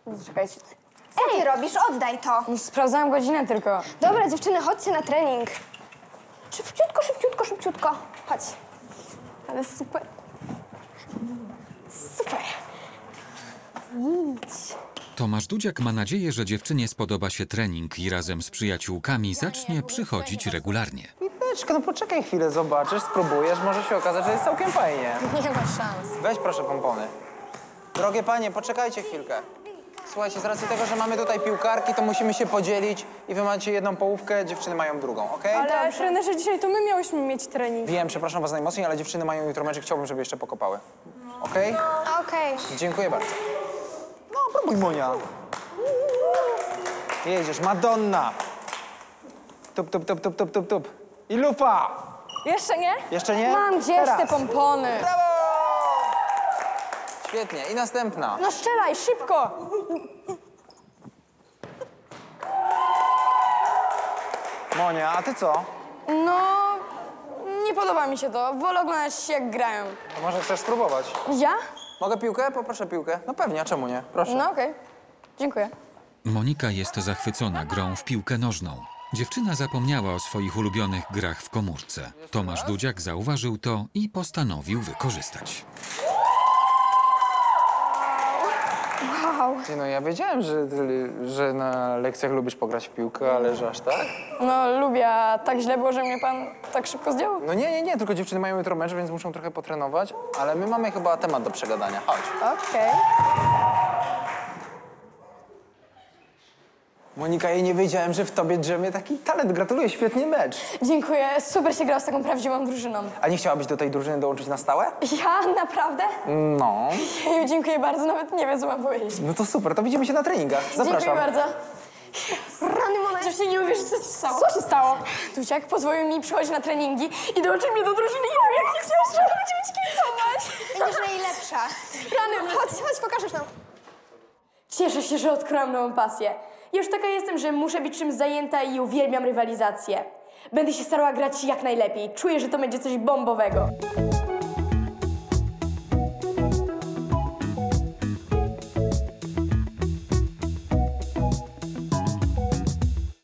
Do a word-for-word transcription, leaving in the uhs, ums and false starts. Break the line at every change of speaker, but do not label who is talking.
Czekajcie.
Co ty robisz? Oddaj to.
No, sprawdzałam godzinę tylko.
Dobra, dziewczyny, chodźcie na trening. Szybciutko, szybciutko, szybciutko. Chodź. Ale super. Super. Idź.
Tomasz Dudziak ma nadzieję, że dziewczynie spodoba się trening i razem z przyjaciółkami zacznie przychodzić regularnie.
Miteczka, no poczekaj chwilę, zobaczysz, spróbujesz, może się okazać, że jest całkiem fajnie.
Nie ma szans.
Weź proszę pompony. Drogie panie, poczekajcie chwilkę. Słuchajcie, z racji tego, że mamy tutaj piłkarki, to musimy się podzielić i wy macie jedną połówkę, dziewczyny mają drugą, okej?
Ale Dobrze. trenerze, dzisiaj to my miałyśmy mieć trening.
Wiem, przepraszam was najmocniej, ale dziewczyny mają jutro mecz i chciałbym, żeby jeszcze pokopały. Okej?
Okej.
Dziękuję bardzo. No, próbuj, Monia. Jedziesz, Madonna. Tup, tup, tup, tup, tup, tup, tup. I lufa!
Jeszcze nie?
Jeszcze nie?
Mam gdzieś
Teraz.
te pompony.
Brawo! Świetnie. I następna.
No strzelaj, szybko!
Monia, a ty co?
No, nie podoba mi się to. Wolę oglądać, jak grają.
To może chcesz spróbować?
Ja?
Mogę piłkę? Poproszę piłkę. No pewnie, a czemu nie? Proszę.
No okej. Dziękuję.
Monika jest zachwycona grą w piłkę nożną. Dziewczyna zapomniała o swoich ulubionych grach w komórce. Tomasz Dudziak zauważył to i postanowił wykorzystać.
Wow.
Ty, no ja wiedziałem, że, ty, że na lekcjach lubisz pograć w piłkę, ale że aż tak?
No lubię, a tak źle było, że mnie pan tak szybko zdjął.
No nie, nie, nie, tylko dziewczyny mają jutro mecz, więc muszą trochę potrenować, ale my mamy chyba temat do przegadania. Chodź.
Okej.
Monika, ja nie wiedziałem, że w tobie drzemie taki talent. Gratuluję, świetny mecz.
Dziękuję. Super się gra z taką prawdziwą drużyną.
A nie chciałabyś do tej drużyny dołączyć na stałe?
Ja? Naprawdę?
No.
Jeju, dziękuję bardzo. Nawet nie wiem, co mam powiedzieć.
No to super, to widzimy się na treningach. Zapraszam.
Dziękuję bardzo.
Rany moment.
Dziewczyny, nie uwierzysz, co się stało. Co się stało? Dudziak pozwolił mi przychodzić na treningi i dołączył mnie do drużyny. Ja wiem, jak chciałam, że będziemy ci kibicować.
Będziesz najlepsza. Rany, chodź, chodź, pokażesz nam.
Cieszę się, że odkryłam nową pasję. Ja już taka jestem, że muszę być czymś zajęta i uwielbiam rywalizację. Będę się starała grać jak najlepiej. Czuję, że to będzie coś bombowego.